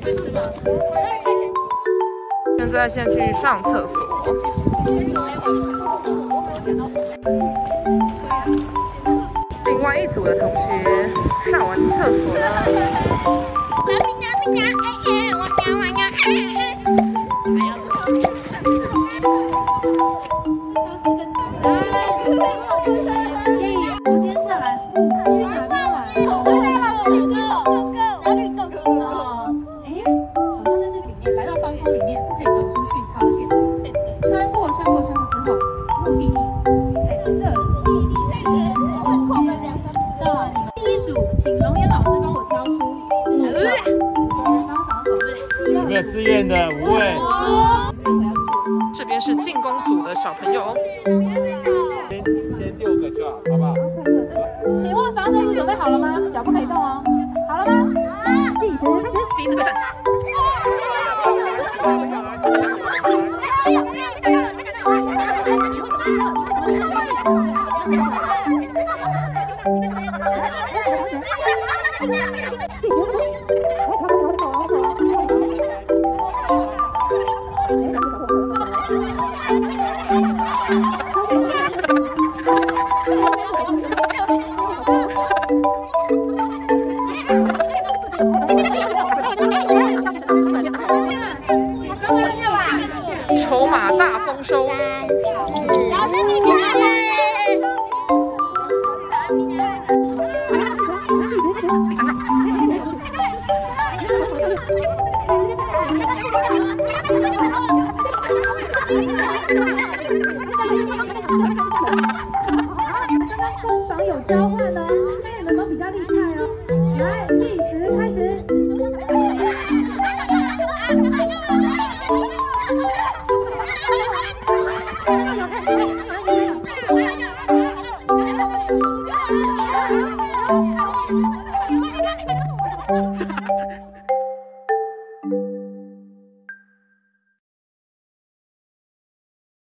现在先去上厕所。另外一组的同学上完厕所了。 没有自愿的5位。 这边是进攻组的小朋友。 先6个就好，好不好？ 请问防水衣准备好了吗？脚不可以动哦。好了吗？计时开始。 第一次对战。 筹码大丰收。 老师你漂亮。 刚刚攻防有交换哦，看你们有没有比较厉害哦。来，计时开始。 Hãy subscribe cho kênh Ghiền Mì Gõ để không bỏ lỡ